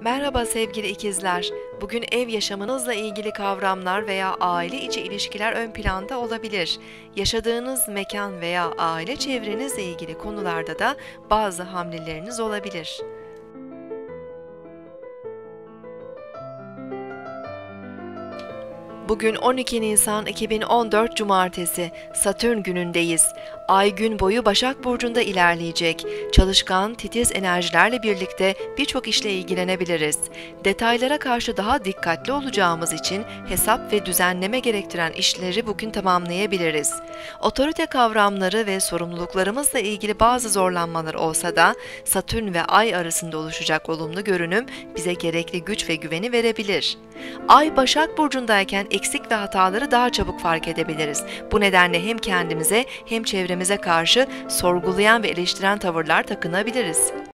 Merhaba sevgili ikizler. Bugün ev yaşamınızla ilgili kavramlar veya aile içi ilişkiler ön planda olabilir. Yaşadığınız mekan veya aile çevrenizle ilgili konularda da bazı hamleleriniz olabilir. Bugün 12 Nisan 2014 Cumartesi, Satürn günündeyiz. Ay gün boyu Başak Burcu'nda ilerleyecek. Çalışkan, titiz enerjilerle birlikte birçok işle ilgilenebiliriz. Detaylara karşı daha dikkatli olacağımız için hesap ve düzenleme gerektiren işleri bugün tamamlayabiliriz. Otorite kavramları ve sorumluluklarımızla ilgili bazı zorlanmalar olsa da Satürn ve Ay arasında oluşacak olumlu görünüm bize gerekli güç ve güveni verebilir. Ay Başak Burcu'ndayken eksik ve hataları daha çabuk fark edebiliriz. Bu nedenle hem kendimize hem çevremize karşı sorgulayan ve eleştiren tavırlar takınabiliriz.